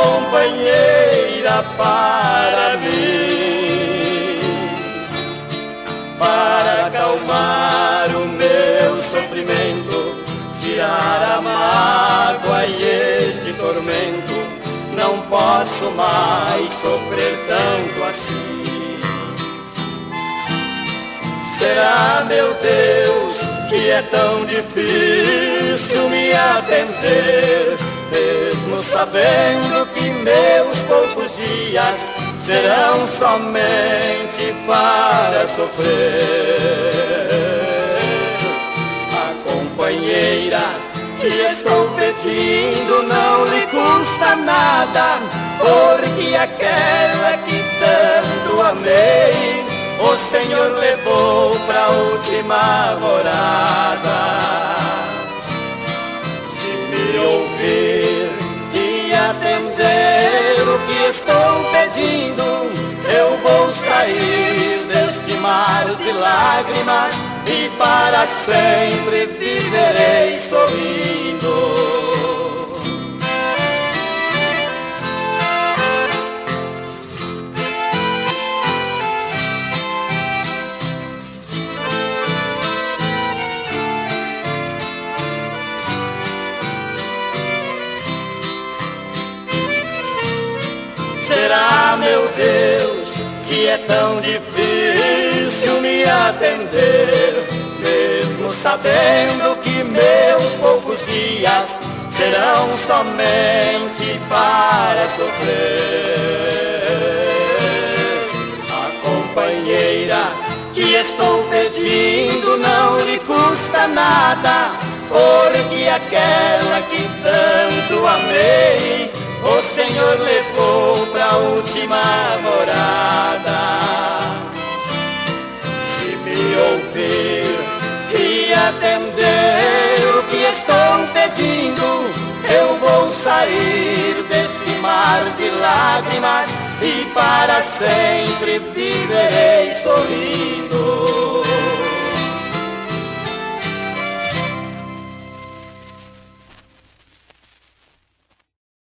companheira para mim, para acalmar o meu sofrimento, tirar a mágoa e este tormento. Não posso mais sofrer tanto assim. Será, meu Deus, que é tão difícil me atender, mesmo sabendo que meus poucos dias serão somente para sofrer. A companheira que estou pedindo não lhe custa nada, porque aquela que tanto amei o Senhor levou pra última morada. Se me ouvir e atender o que estou pedindo, eu vou sair deste mar de lágrimas e para sempre viverei sorrindo. Será, meu Deus, que é tão difícil me atender, mesmo sabendo que meus poucos dias serão somente para sofrer. A companheira que estou pedindo não lhe custa nada, porque aquela que tanto amei o Senhor levou pra última morada. Se me ouvir e atender o que estou pedindo, eu vou sair deste mar de lágrimas e para sempre viverei sorrindo.